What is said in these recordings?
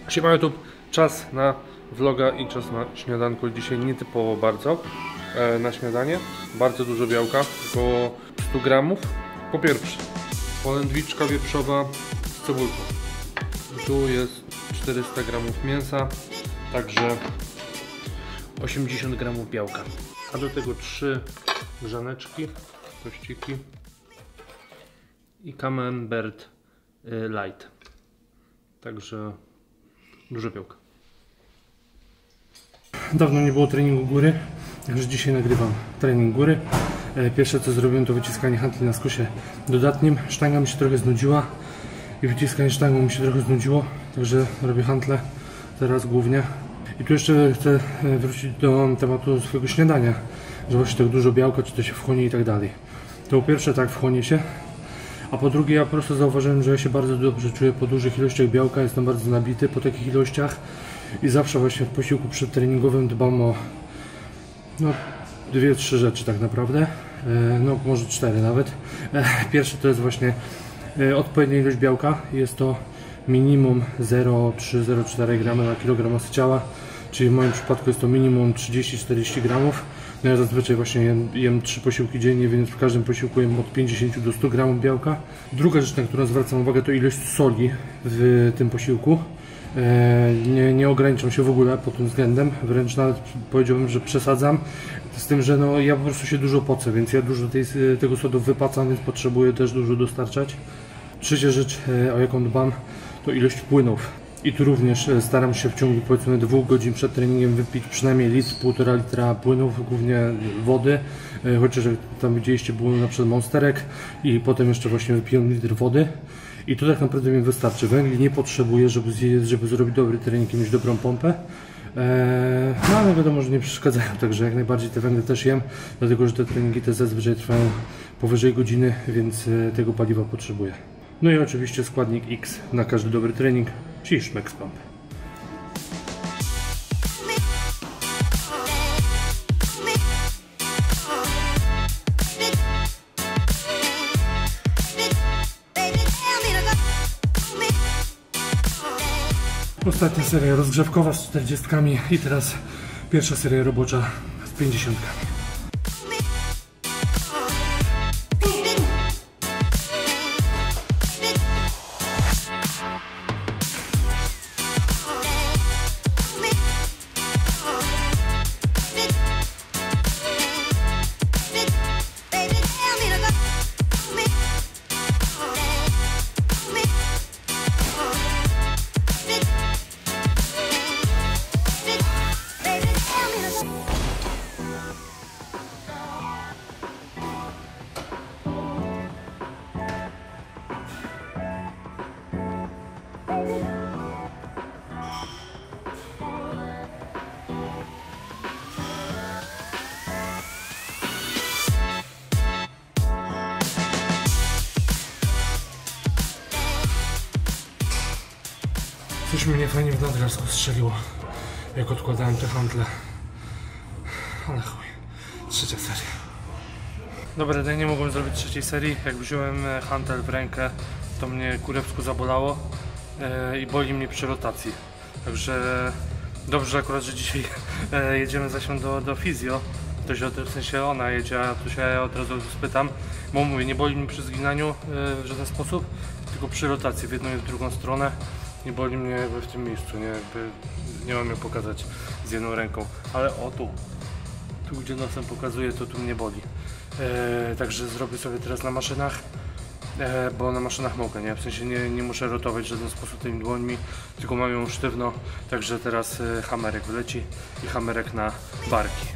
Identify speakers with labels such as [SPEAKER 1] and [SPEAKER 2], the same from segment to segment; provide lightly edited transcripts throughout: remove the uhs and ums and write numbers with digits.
[SPEAKER 1] Siema YouTube, czas na vloga i czas na śniadanko. Dzisiaj nietypowo bardzo na śniadanie. Bardzo dużo białka, około 100 gramów. Po pierwsze, polędwiczka wieprzowa z cebulką. Tu jest 400 gramów mięsa, także 80 gramów białka. A do tego 3 grzaneczki, tościki i camembert light. Także dużo białka. Dawno nie było treningu góry, także dzisiaj nagrywam trening góry. Pierwsze co zrobiłem to wyciskanie hantli na skosie dodatnim. Sztanga mi się trochę znudziła i wyciskanie sztangą mi się trochę znudziło, także robię hantle teraz głównie. I tu jeszcze chcę wrócić do tematu swojego śniadania, że właśnie tak dużo białka, czy to się wchłonie i tak dalej. To po pierwsze tak wchłonie się, a po drugie ja po prostu zauważyłem, że ja się bardzo dobrze czuję po dużych ilościach białka, jestem bardzo nabity po takich ilościach i zawsze właśnie w posiłku przedtreningowym dbam o 2-3 rzeczy tak naprawdę, no może 4 nawet. Pierwsze to jest właśnie odpowiednia ilość białka, jest to minimum 0,3-0,4 g na kilogram masy ciała, czyli w moim przypadku jest to minimum 30-40 gramów. No ja zazwyczaj właśnie jem 3 posiłki dziennie, więc w każdym posiłku jem od 50 do 100 gramów białka. Druga rzecz, na którą zwracam uwagę, to ilość soli w tym posiłku. Nie ograniczam się w ogóle pod tym względem, wręcz nawet powiedziałbym, że przesadzam z tym, że no ja po prostu się dużo pocę, więc ja dużo tego sodu wypacam, więc potrzebuję też dużo dostarczać. Trzecia rzecz, o jaką dbam, to ilość płynów. I tu również staram się w ciągu powiedzmy 2 godzin przed treningiem wypić przynajmniej 1,5 litra płynów, głównie wody. Chociaż tam widzieliście, było na przykład monsterek i potem jeszcze właśnie wypiłem litr wody. I to tak naprawdę mi wystarczy. Węgli nie potrzebuję, żeby zrobić dobry trening i mieć dobrą pompę. No ale wiadomo, że nie przeszkadzają, także jak najbardziej te węgle też jem, dlatego że te treningi te zazwyczaj trwają powyżej godziny, więc tego paliwa potrzebuję. No i oczywiście składnik X na każdy dobry trening, czyli Szmex Pump. Ostatnia seria rozgrzewkowa z 40 i teraz pierwsza seria robocza z 50. Coś mnie fajnie w nadgarsku strzeliło, jak odkładałem te hantle. Ale chuj, trzecia seria. Dobra, tutaj nie mogłem zrobić trzeciej serii. Jak wziąłem hantel w rękę, to mnie kurewsko zabolało i boli mnie przy rotacji. Także dobrze akurat, że dzisiaj jedziemy zaś do fizjo. To się, w sensie ona jedzie, a tu się od razu spytam, bo mówię, nie boli mnie przy zginaniu w żaden sposób, tylko przy rotacji w jedną i w drugą stronę. Nie boli mnie jakby w tym miejscu, nie, jakby nie mam je pokazać z jedną ręką, ale o tu gdzie nosem pokazuję, to tu mnie boli. Także zrobię sobie teraz na maszynach, bo na maszynach mogę, nie, w sensie nie muszę rotować w żaden sposób tymi dłońmi, tylko mam ją sztywno, także teraz hamerek wleci i hamerek na barki.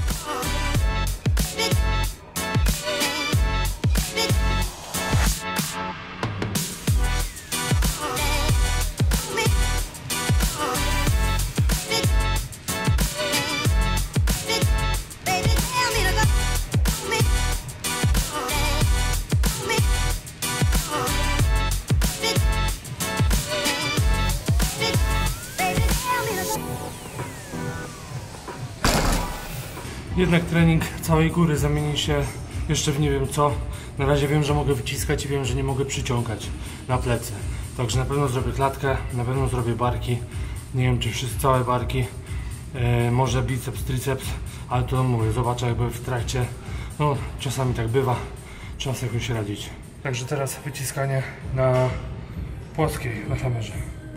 [SPEAKER 1] Jednak trening całej góry zamieni się jeszcze w nie wiem co. Na razie wiem, że mogę wyciskać i wiem, że nie mogę przyciągać na plecy. Także na pewno zrobię klatkę, na pewno zrobię barki. Nie wiem, czy wszystkie całe barki. Może biceps, triceps, ale to mówię, zobaczę jakby w trakcie. No, czasami tak bywa. Trzeba sobie jakoś radzić. Także teraz wyciskanie na płaskiej, na kamerze.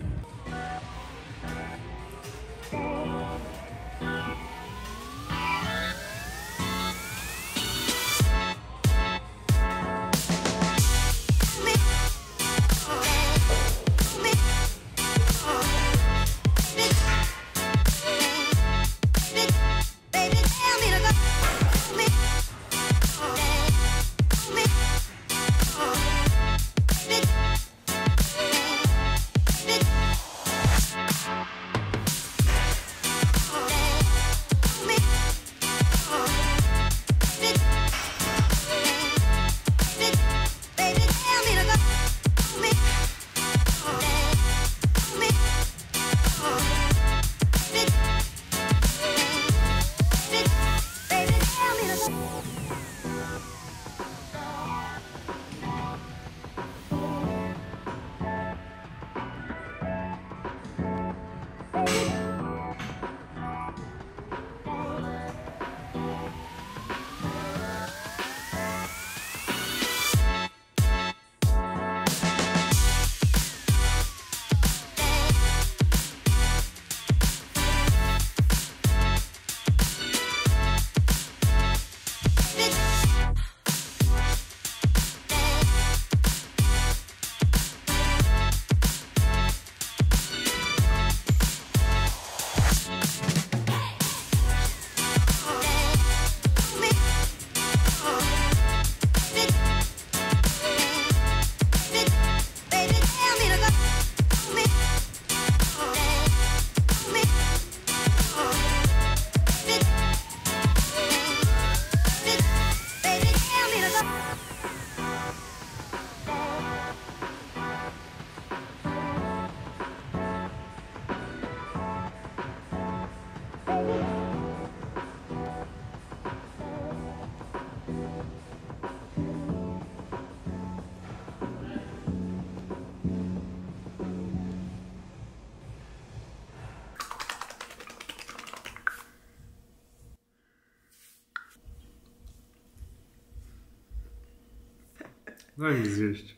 [SPEAKER 1] Daj mi zjeść.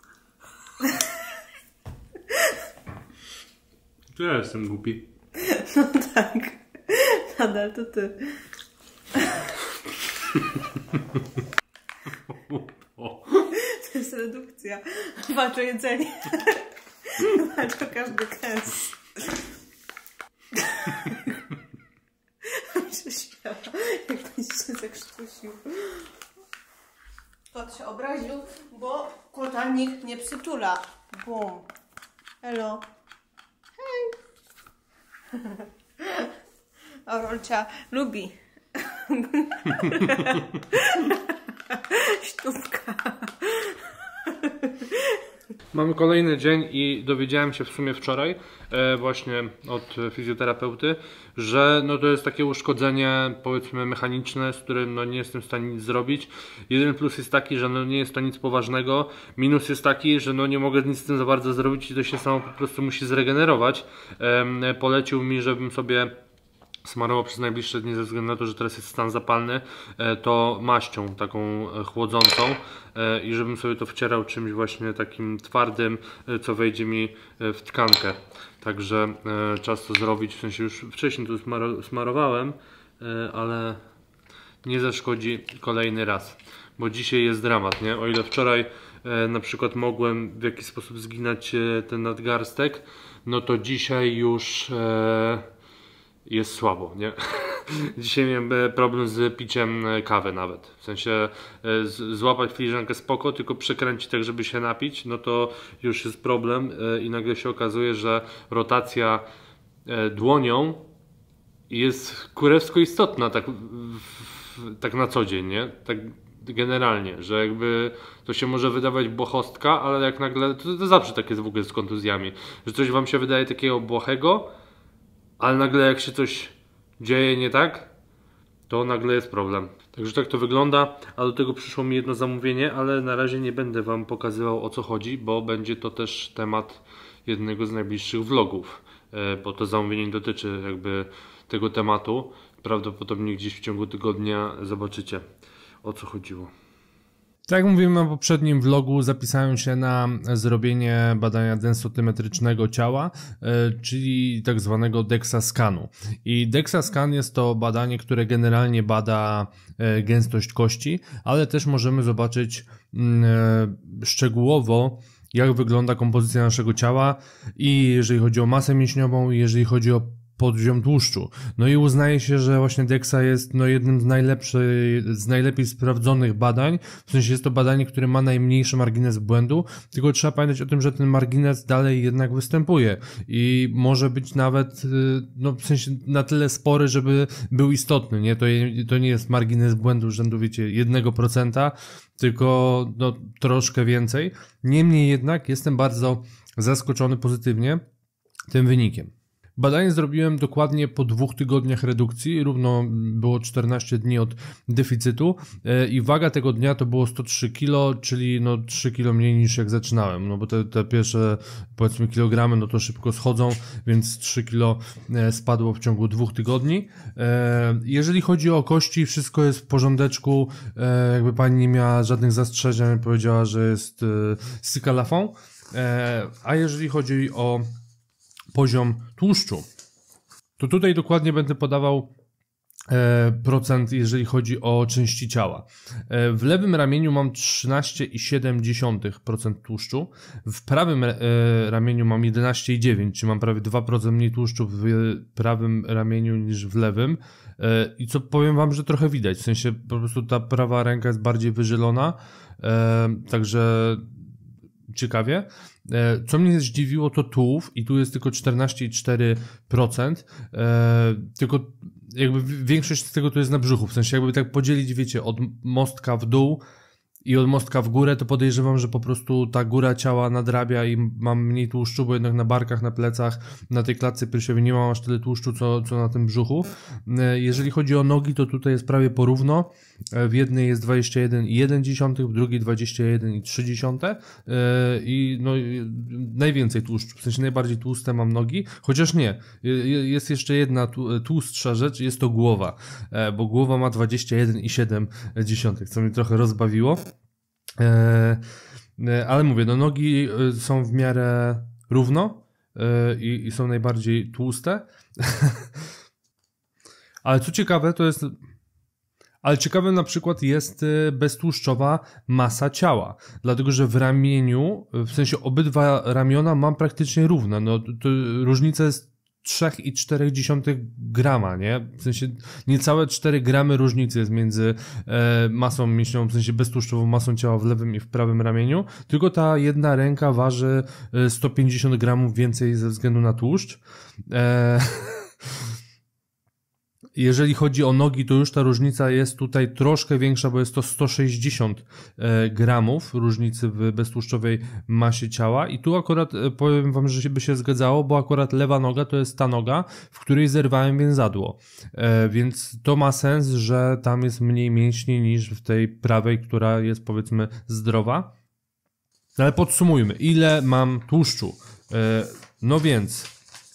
[SPEAKER 1] To ja jestem głupi.
[SPEAKER 2] No tak. Nadal to ty. To jest redukcja. Walcz o jedzenie. Walcz o każdy kęs. się śmiała, jak ktoś się zakrztusił. Kot się obraził, bo kota nikt nie przytula. Bum. Elo. Hej. A Rolcia lubi. Śtówka.
[SPEAKER 1] Mamy kolejny dzień i dowiedziałem się w sumie wczoraj właśnie od fizjoterapeuty, że no to jest takie uszkodzenie, powiedzmy, mechaniczne, z którym no nie jestem w stanie nic zrobić. Jeden plus jest taki, że no nie jest to nic poważnego. Minus jest taki, że no nie mogę nic z tym za bardzo zrobić i to się samo po prostu musi zregenerować. Polecił mi, żebym sobie smarował przez najbliższe dni, ze względu na to, że teraz jest stan zapalny, to maścią taką chłodzącą i żebym sobie to wcierał czymś właśnie takim twardym, co wejdzie mi w tkankę. Także czas to zrobić, w sensie już wcześniej to smarowałem, ale nie zaszkodzi kolejny raz, bo dzisiaj jest dramat, nie? O ile wczoraj na przykład mogłem w jakiś sposób zginać ten nadgarstek, no to dzisiaj już jest słabo, nie? Dzisiaj miałem problem z piciem kawy nawet. W sensie złapać filiżankę spoko, tylko przekręcić tak, żeby się napić, no to już jest problem i nagle się okazuje, że rotacja dłonią jest kurewsko istotna tak na co dzień, nie? Tak generalnie, że jakby to się może wydawać błahostka, ale jak nagle, to zawsze tak jest w ogóle z kontuzjami, że coś wam się wydaje takiego błahego, ale nagle jak się coś dzieje nie tak, to nagle jest problem. Także tak to wygląda, a do tego przyszło mi jedno zamówienie, ale na razie nie będę Wam pokazywał, o co chodzi, bo będzie to też temat jednego z najbliższych vlogów, bo to zamówienie dotyczy jakby tego tematu. Prawdopodobnie gdzieś w ciągu tygodnia zobaczycie, o co chodziło. Tak jak mówiłem na poprzednim vlogu, zapisałem się na zrobienie badania densotymetrycznego ciała, czyli tak zwanego DEXA skanu. I DEXA skan jest to badanie, które generalnie bada gęstość kości, ale też możemy zobaczyć szczegółowo, jak wygląda kompozycja naszego ciała i jeżeli chodzi o masę mięśniową, i jeżeli chodzi o poziom tłuszczu. No i uznaje się, że właśnie DEXA jest jednym z najlepiej sprawdzonych badań, w sensie jest to badanie, które ma najmniejszy margines błędu, tylko trzeba pamiętać o tym, że ten margines dalej jednak występuje i może być nawet w sensie na tyle spory, żeby był istotny, nie? To nie jest margines błędu rzędu, wiecie, 1%, tylko troszkę więcej. Niemniej jednak jestem bardzo zaskoczony pozytywnie tym wynikiem. Badanie zrobiłem dokładnie po 2 tygodniach redukcji, równo było 14 dni od deficytu i waga tego dnia to było 103 kg, czyli 3 kg mniej niż jak zaczynałem, bo te pierwsze powiedzmy kilogramy to szybko schodzą, więc 3 kg spadło w ciągu 2 tygodni. Jeżeli chodzi o kości, wszystko jest w porządeczku, jakby pani nie miała żadnych zastrzeżeń, powiedziała, że jest Sika Lafon, a jeżeli chodzi o poziom tłuszczu, to tutaj dokładnie będę podawał procent, jeżeli chodzi o części ciała. W lewym ramieniu mam 13,7% tłuszczu, w prawym ramieniu mam 11,9%, czyli mam prawie 2% mniej tłuszczu w prawym ramieniu niż w lewym. I co powiem Wam, że trochę widać, w sensie po prostu ta prawa ręka jest bardziej wyżylona, także ciekawie. Co mnie zdziwiło, to tułów i tu jest tylko 14,4%, tylko jakby większość z tego to jest na brzuchu, w sensie jakby tak podzielić, wiecie, od mostka w dół i od mostka w górę, to podejrzewam, że po prostu ta góra ciała nadrabia i mam mniej tłuszczu, bo jednak na barkach, na plecach, na tej klatce piersiowej nie mam aż tyle tłuszczu, co na tym brzuchu. Jeżeli chodzi o nogi, to tutaj jest prawie porówno. W jednej jest 21,1, w drugiej 21,3 i najwięcej tłuszczu, w sensie najbardziej tłuste mam nogi, chociaż nie, jest jeszcze jedna tłustsza rzecz, jest to głowa, bo głowa ma 21,7, co mnie trochę rozbawiło. Ale mówię, nogi są w miarę równo i są najbardziej tłuste. Ale co ciekawe, ale ciekawe na przykład jest beztłuszczowa masa ciała, dlatego że w ramieniu, w sensie obydwa ramiona mam praktycznie równe, to różnica jest 3,4 grama, nie? W sensie niecałe 4 gramy różnicy jest między masą mięśniową, w sensie beztłuszczową masą ciała w lewym i w prawym ramieniu, tylko ta jedna ręka waży 150 gramów więcej ze względu na tłuszcz. Jeżeli chodzi o nogi, to już ta różnica jest tutaj troszkę większa, bo jest to 160 gramów różnicy w beztłuszczowej masie ciała i tu akurat powiem Wam, że by się zgadzało, bo akurat lewa noga to jest ta noga, w której zerwałem więzadło, więc to ma sens, że tam jest mniej mięśni niż w tej prawej, która jest powiedzmy zdrowa. Ale podsumujmy, ile mam tłuszczu? No więc,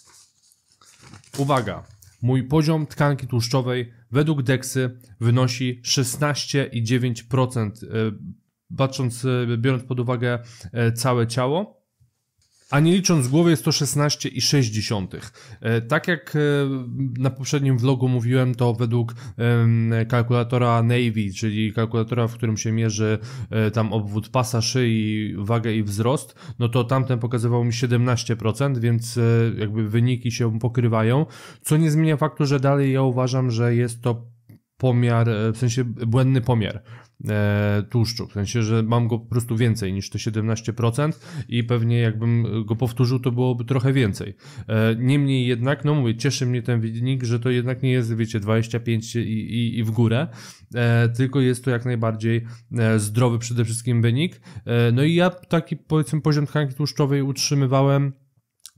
[SPEAKER 1] uwaga. Mój poziom tkanki tłuszczowej według DEXY wynosi 16,9%, biorąc pod uwagę całe ciało, a nie licząc głowy jest to 16,6. Tak jak na poprzednim vlogu mówiłem, to według kalkulatora Navy, czyli kalkulatora, w którym się mierzy tam obwód pasa, szyi, wagę i wzrost, no to tamten pokazywał mi 17%, więc jakby wyniki się pokrywają, co nie zmienia faktu, że dalej ja uważam, że jest to pomiar, w sensie błędny pomiar tłuszczu, w sensie, że mam go po prostu więcej niż te 17% i pewnie jakbym go powtórzył, to byłoby trochę więcej. Niemniej jednak, no mówię, cieszy mnie ten wynik, że to jednak nie jest, wiecie, 25 i w górę, tylko jest to jak najbardziej zdrowy przede wszystkim wynik. No i ja taki, powiedzmy, poziom tkanki tłuszczowej utrzymywałem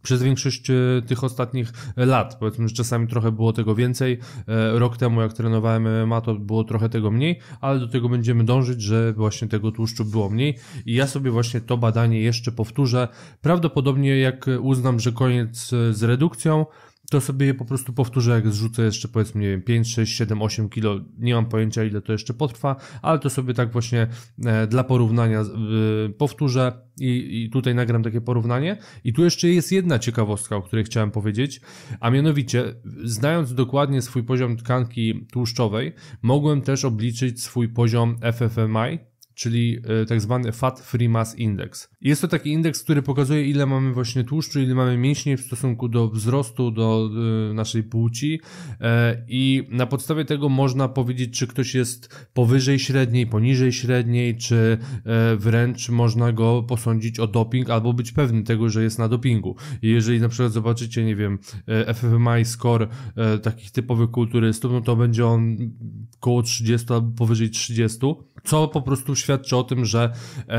[SPEAKER 3] przez większość tych ostatnich lat. Powiedzmy, że czasami trochę było tego więcej. Rok temu, jak trenowałem MMA, to było trochę tego mniej, ale do tego będziemy dążyć, że właśnie tego tłuszczu było mniej. I ja sobie właśnie to badanie jeszcze powtórzę. Prawdopodobnie jak uznam, że koniec z redukcją, to sobie je po prostu powtórzę, jak zrzucę jeszcze powiedzmy, nie wiem, 5, 6, 7, 8 kilo, nie mam pojęcia ile to jeszcze potrwa, ale to sobie tak właśnie dla porównania powtórzę i tutaj nagram takie porównanie. I tu jeszcze jest jedna ciekawostka, o której chciałem powiedzieć, a mianowicie, znając dokładnie swój poziom tkanki tłuszczowej, mogłem też obliczyć swój poziom FFMI, czyli tak zwany Fat Free Mass Index. Jest to taki indeks, który pokazuje, ile mamy właśnie tłuszczu, ile mamy mięśni w stosunku do wzrostu, do naszej płci i na podstawie tego można powiedzieć, czy ktoś jest powyżej średniej, poniżej średniej, czy wręcz można go posądzić o doping, albo być pewny tego, że jest na dopingu. I jeżeli na przykład zobaczycie, nie wiem, FFMI score takich typowych kulturystów, no to będzie on koło 30 albo powyżej 30, co po prostu świadczy o tym, że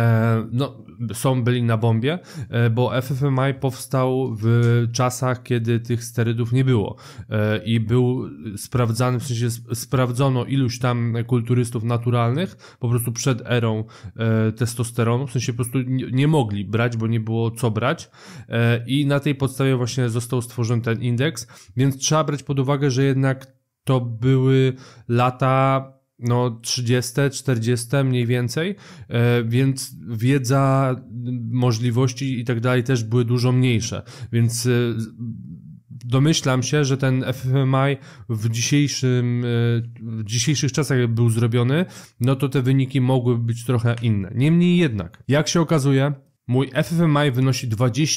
[SPEAKER 3] byli na bombie, bo FFMI powstał w czasach, kiedy tych sterydów nie było i był sprawdzany, w sensie sprawdzono iluś tam kulturystów naturalnych, po prostu przed erą testosteronu, w sensie po prostu nie mogli brać, bo nie było co brać i na tej podstawie właśnie został stworzony ten indeks, więc trzeba brać pod uwagę, że jednak to były lata 30, 40 mniej więcej, więc wiedza, możliwości i tak dalej też były dużo mniejsze, więc domyślam się, że ten FFMI w dzisiejszych czasach jak był zrobiony, no to te wyniki mogły być trochę inne. Niemniej jednak, jak się okazuje, mój FFMI wynosi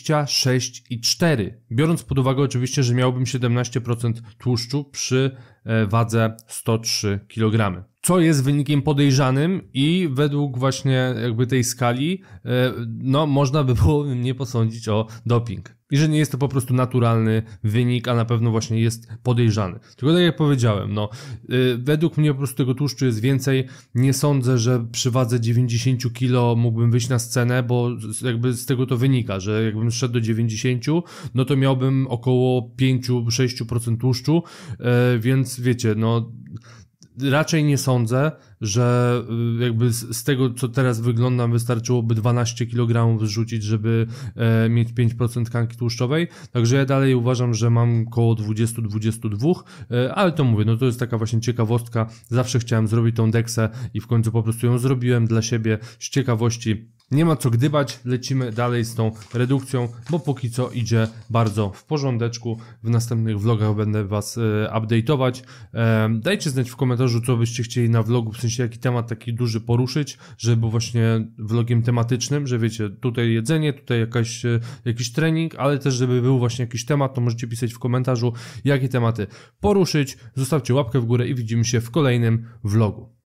[SPEAKER 3] 26,4, biorąc pod uwagę oczywiście, że miałbym 17% tłuszczu przy wadze 103 kg. Co jest wynikiem podejrzanym i według właśnie jakby tej skali, można by było mnie posądzić o doping. I że nie jest to po prostu naturalny wynik, a na pewno właśnie jest podejrzany. Tylko tak jak powiedziałem, według mnie po prostu tego tłuszczu jest więcej. Nie sądzę, że przy wadze 90 kg mógłbym wyjść na scenę, bo jakby z tego to wynika, że jakbym szedł do 90, no to miałbym około 5-6% tłuszczu, więc wiecie, raczej nie sądzę, że jakby z tego, co teraz wyglądam, wystarczyłoby 12 kg zrzucić, żeby mieć 5% tkanki tłuszczowej. Także ja dalej uważam, że mam koło 20-22, ale to mówię, to jest taka właśnie ciekawostka. Zawsze chciałem zrobić tą deksę i w końcu po prostu ją zrobiłem dla siebie z ciekawości. Nie ma co gdybać, lecimy dalej z tą redukcją, bo póki co idzie bardzo w porządeczku. W następnych vlogach będę was update'ować. Dajcie znać w komentarzu, co byście chcieli na vlogu, w sensie jaki temat taki duży poruszyć, żeby był właśnie vlogiem tematycznym, że wiecie, tutaj jedzenie, tutaj jakiś trening, ale też żeby był właśnie jakiś temat, to możecie pisać w komentarzu, jakie tematy poruszyć. Zostawcie łapkę w górę i widzimy się w kolejnym vlogu.